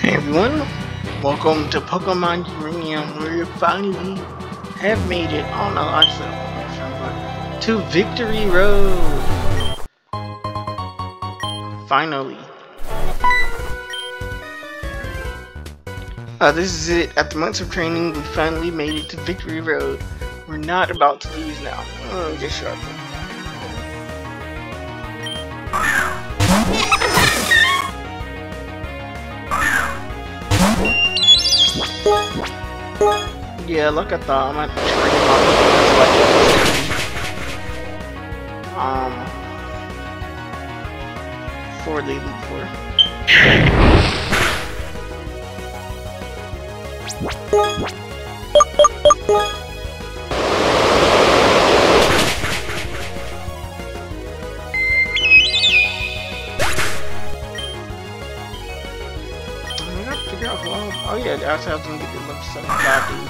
Hey everyone, welcome to Pokemon Uranium, where you finally have made it on a live server to Victory Road. Finally. This is it. After months of training, we finally made it to Victory Road. We're not about to lose now. Just shut up. Yeah, like I thought, I'm at the train before leaving before. Oh yeah, I also have to get the level 75 dude.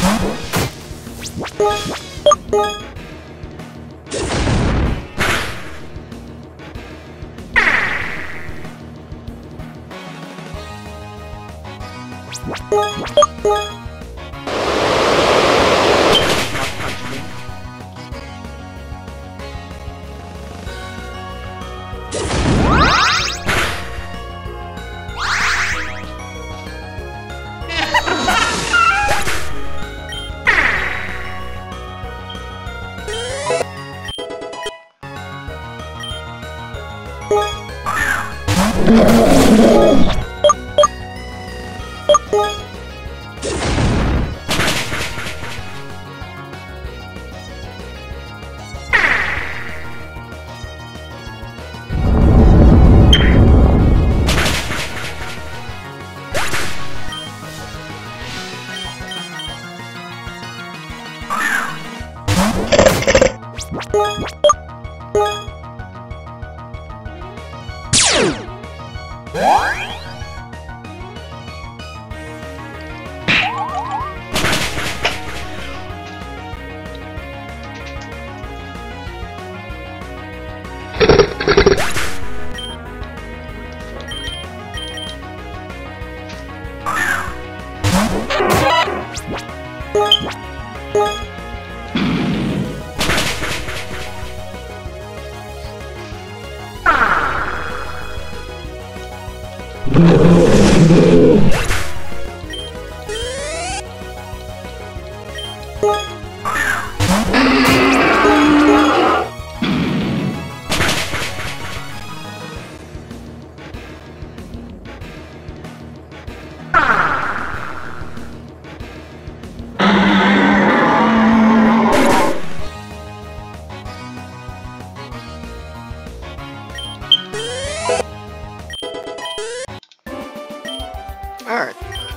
Alright.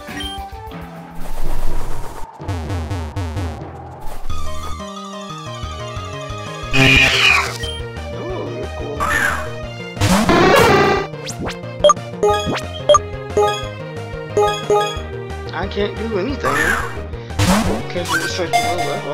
Ooh, you're cool. I can't do anything. Can't do such a low level.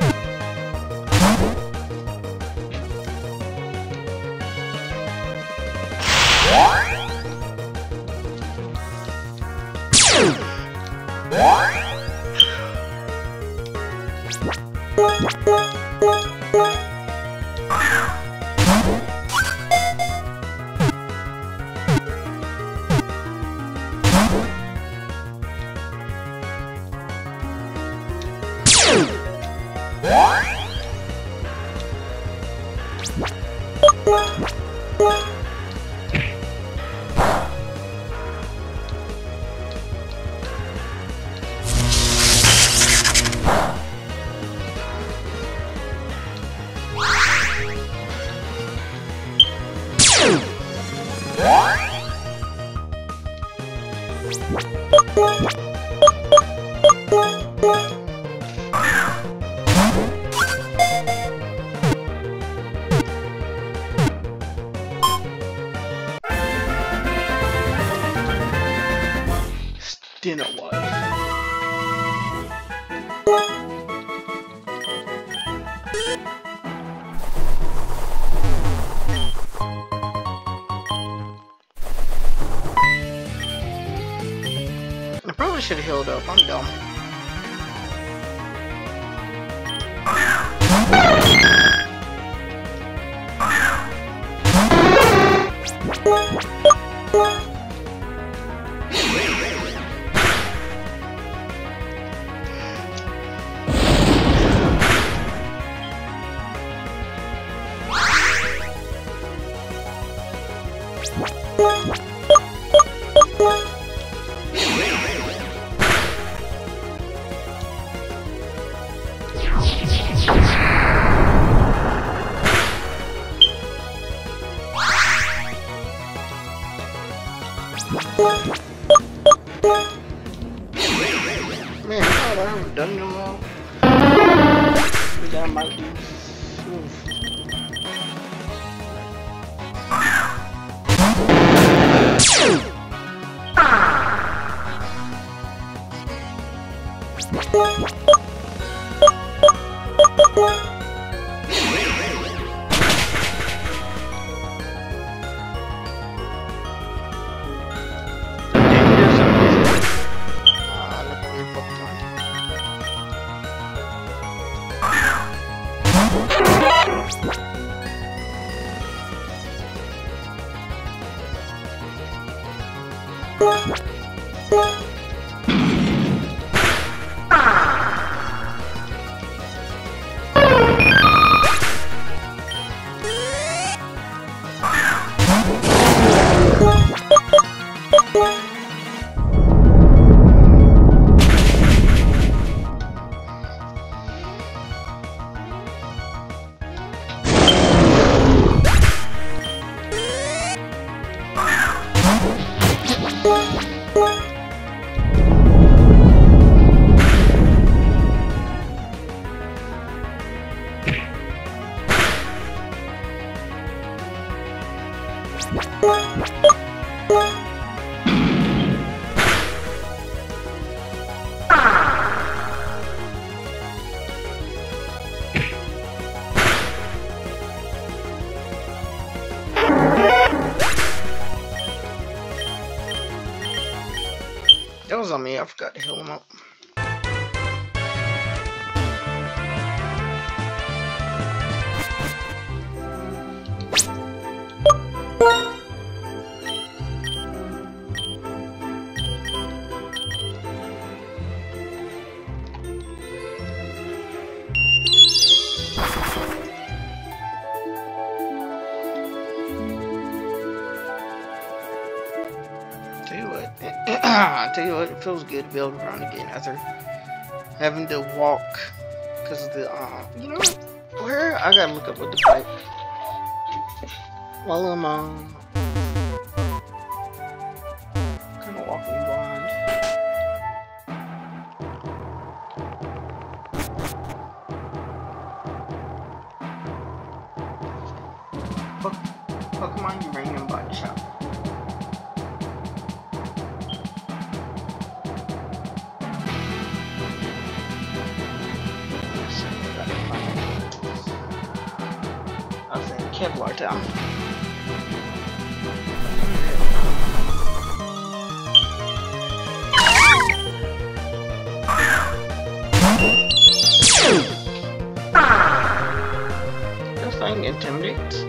Dinner wife. probably should have healed up. I'm dumb. Man, I haven't done no more. That might be. That was on me, I forgot to heal him up. I tell you what, it feels good to be able to run again after having to walk because of the, you know what? Where? I gotta look up what the pipe. While I'm, kind of walking blind. Pokemon Uranium Body Shop. Kevlar Town. This thing intimidates.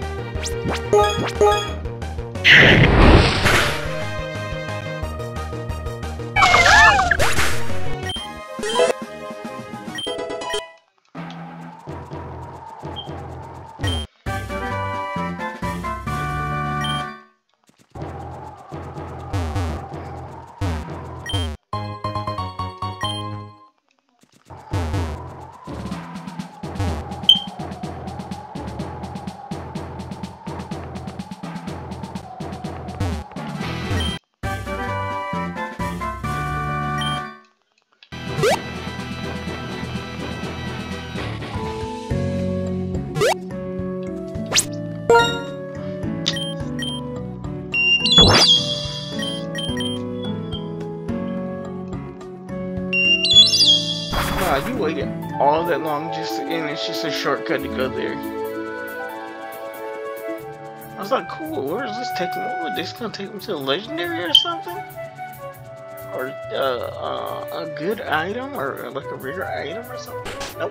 Wow, you waited all that long and it's just a shortcut to go there. I was like, cool, where is this taking me? Oh, this gonna take me to a legendary or something? or a good item, or like a rare item or something. Nope.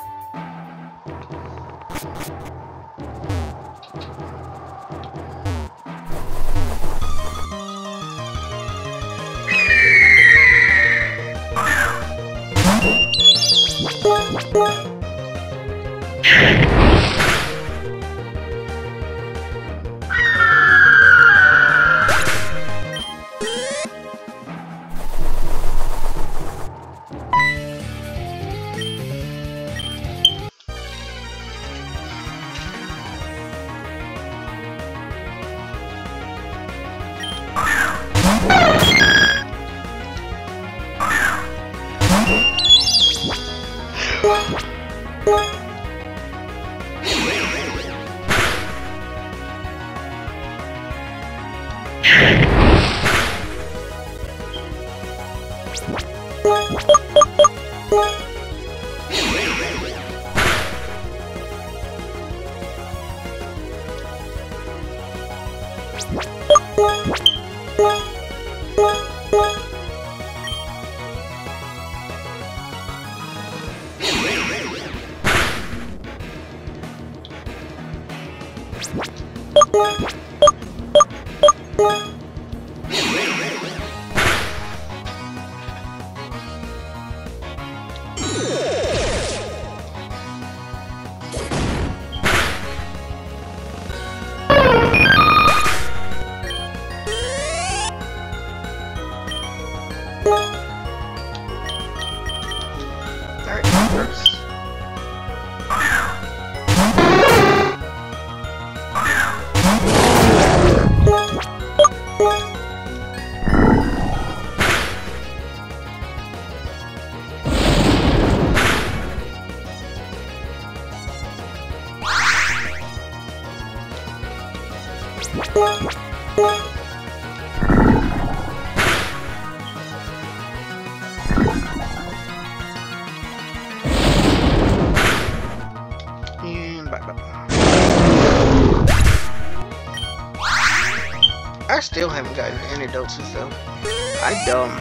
I still haven't gotten antidotes and stuff. I dumb.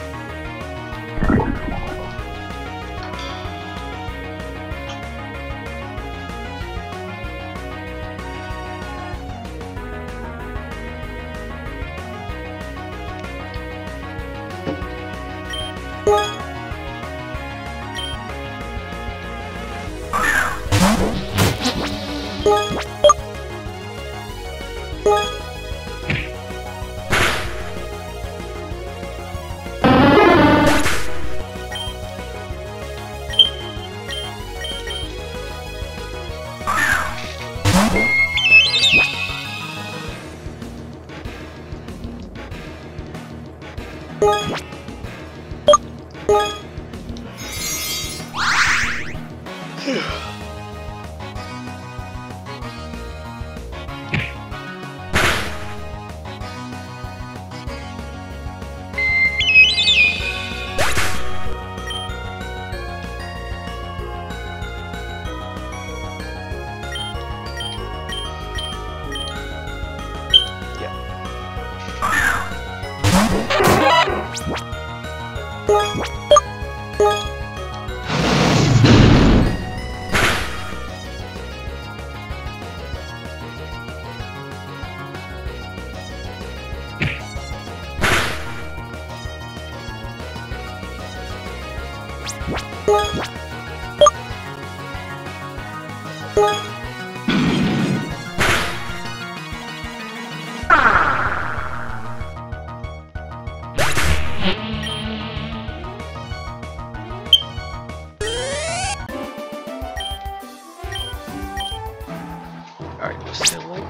Alright, we're still late.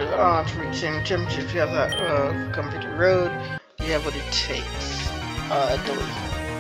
to reach same temperature. If you have that come through the road, you have what it takes. Ability.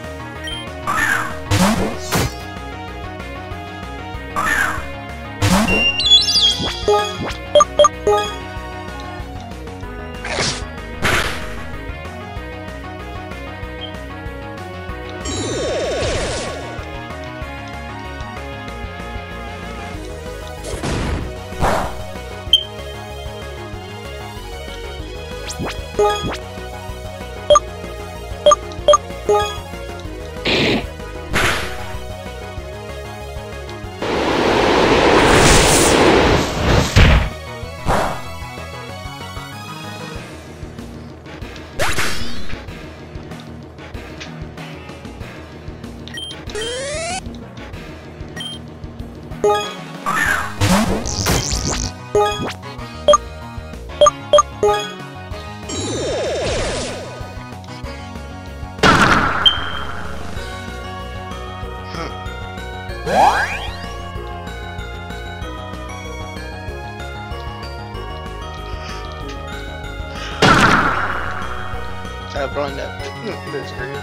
Blowing that. That's great.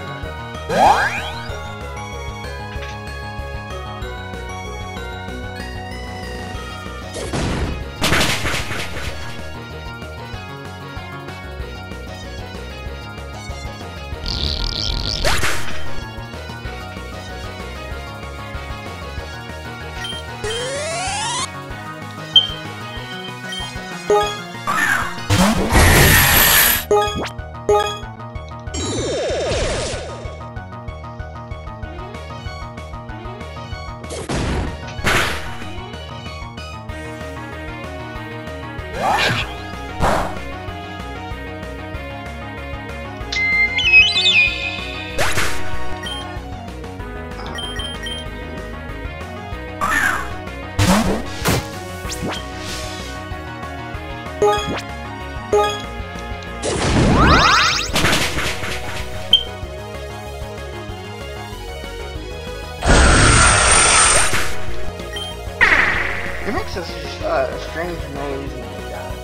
It makes a strange noise when it dies.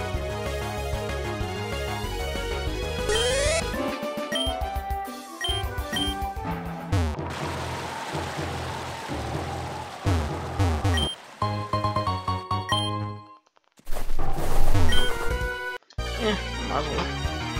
Yeah, might as well.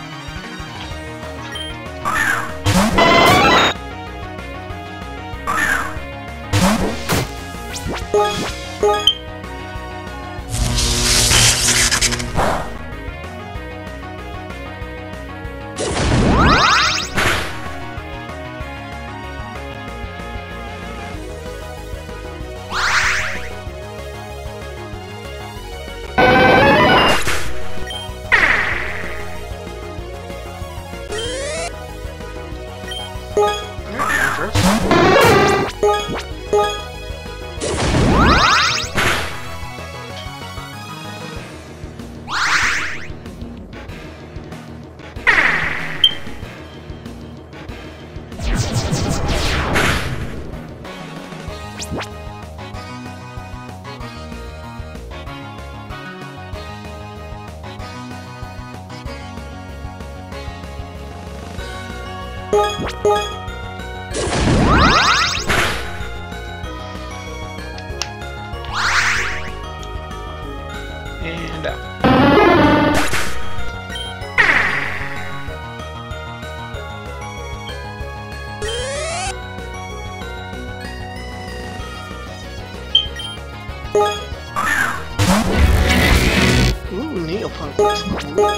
And ooh, Neopunk looks cool.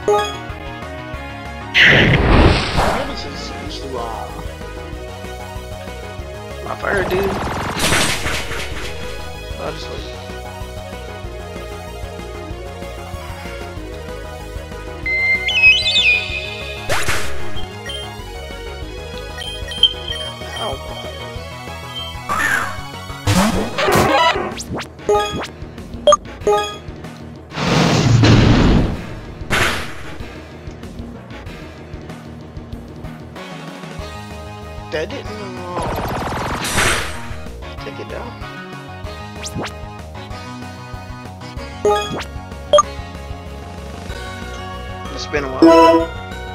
This is so long. My fire dude. I'll just wait. That didn't take it down. It's been a while.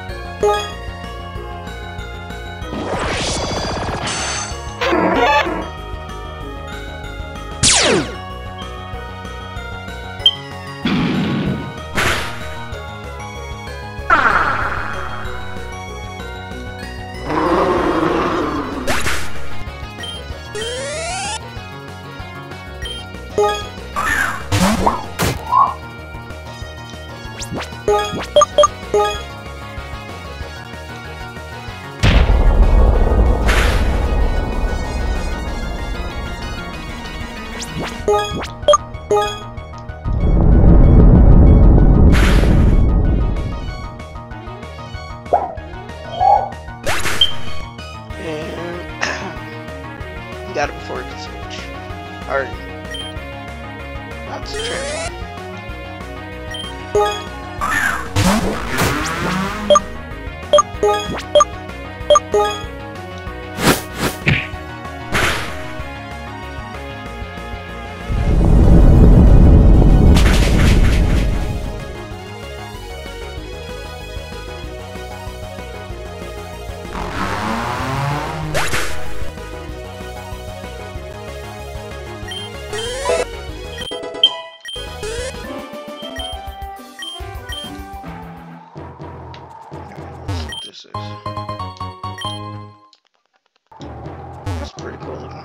Got it before it can switch. Alright. That's a transform. This is. That's pretty cool looking.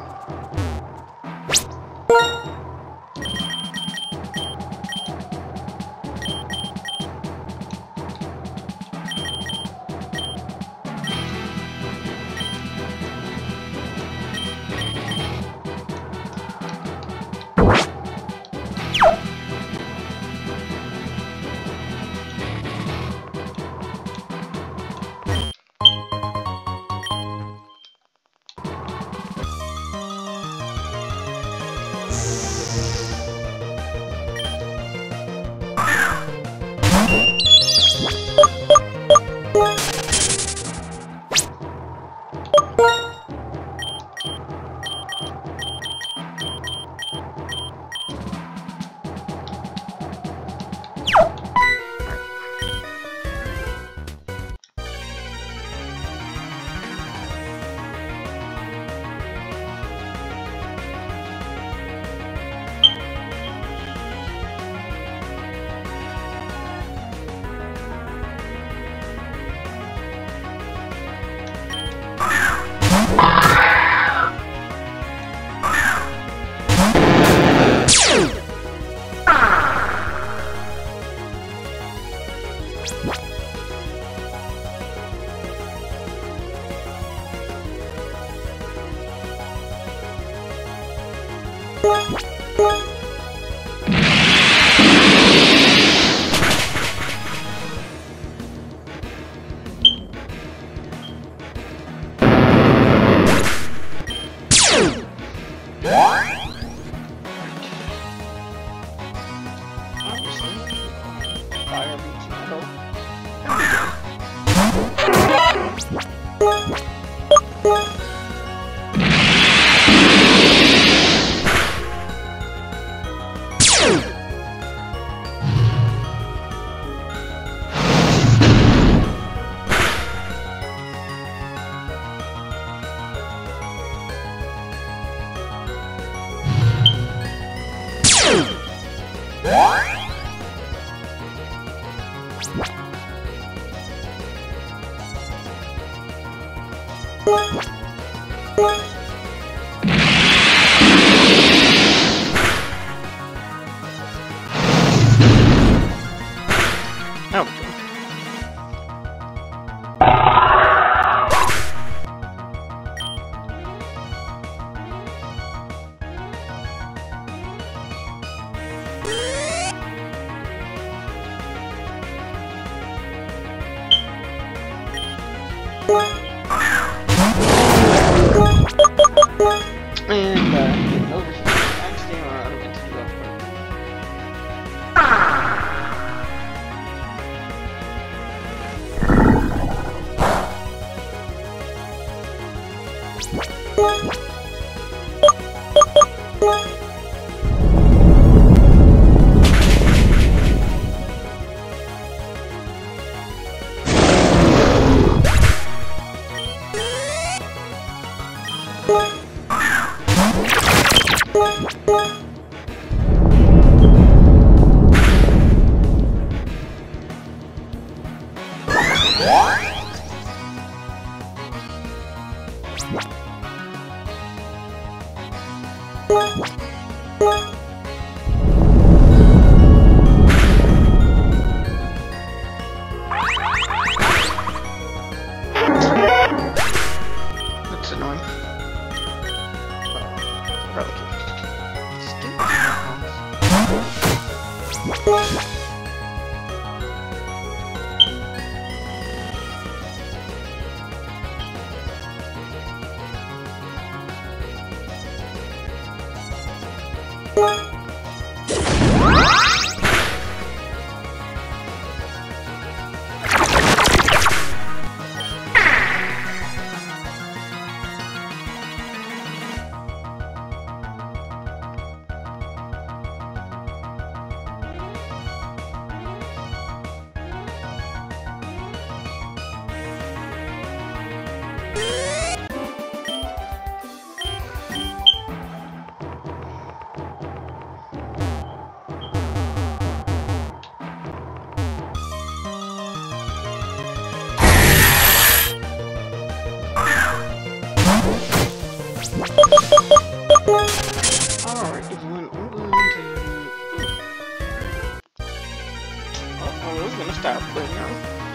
Oh. That's annoying. Relative. Alright, everyone, I'm going to... Oh, I was gonna stop, but no.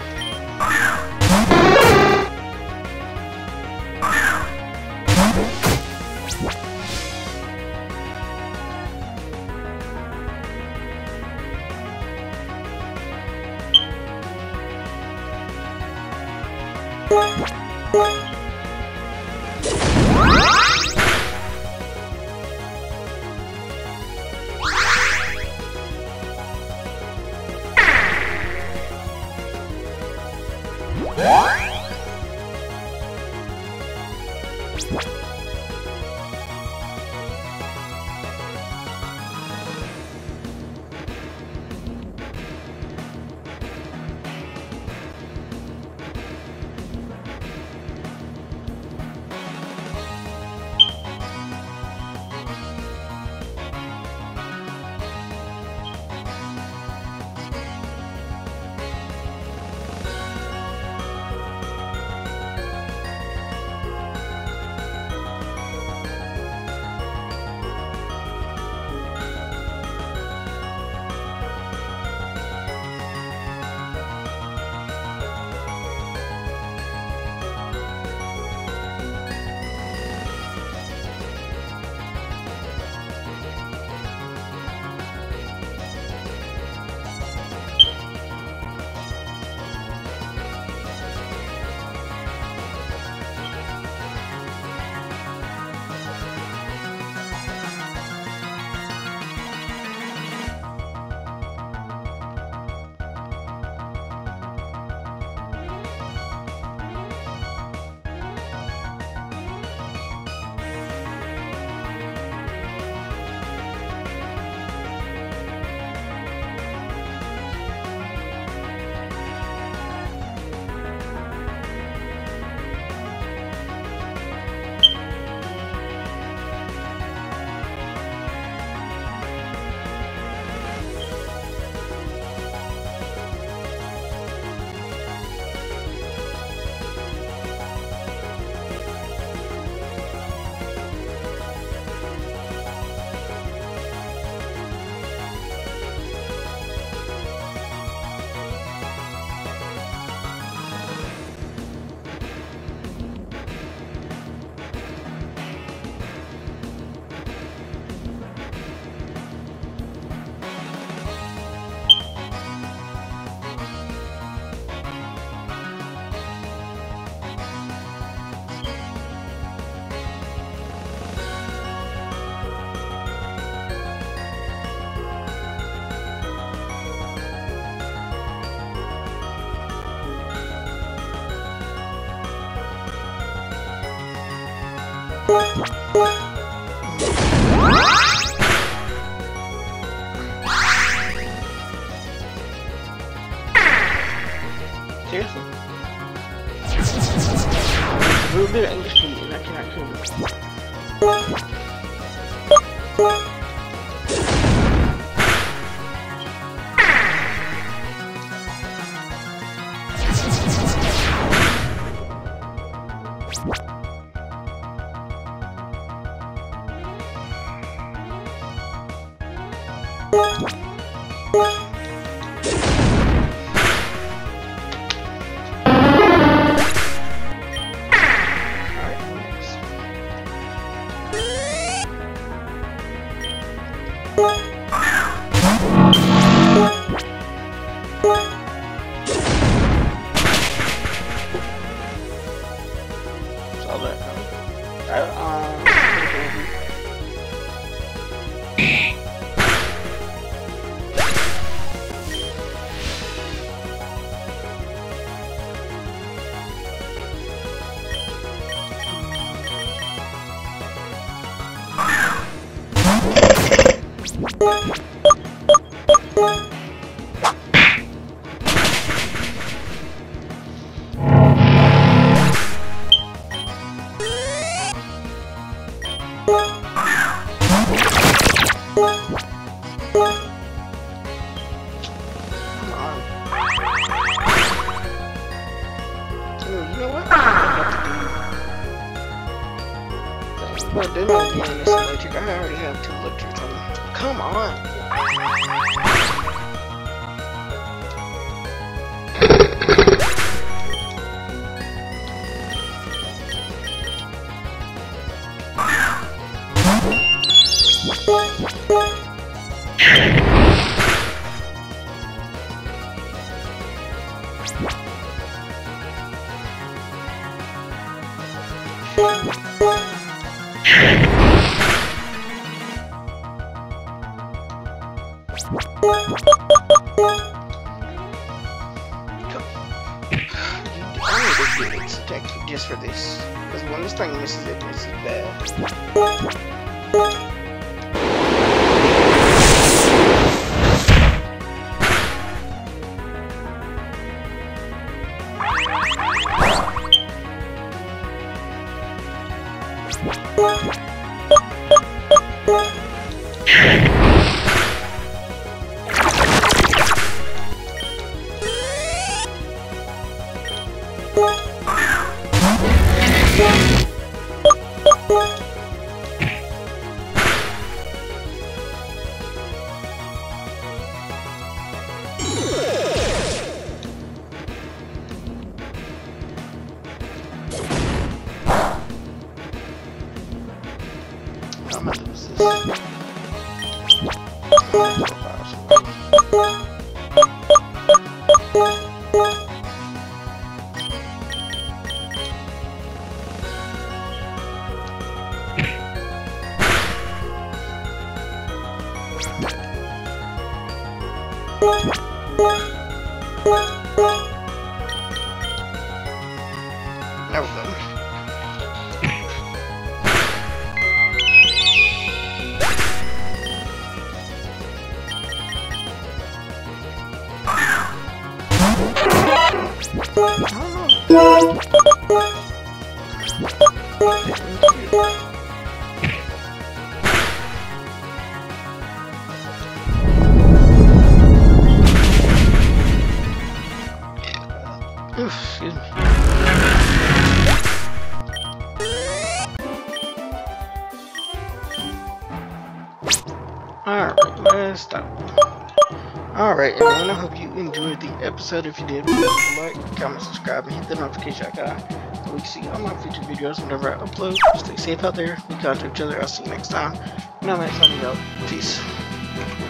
Seriously? A little bit of English and I cannot kill this. But they're not getting this electric. I already have 2 electrics on me. Come on. I need to get its attack just for this. Because when this thing misses, it misses bad. I'm gonna lose this. There we go. Excuse me. Alright, let's stop. Alright, everyone, I hope you enjoyed the episode. If you did, please like, comment, subscribe, and hit the notification icon so we can see all my future videos whenever I upload. Stay safe out there. We contact each other. I'll see you next time. And I'm signing out. Peace.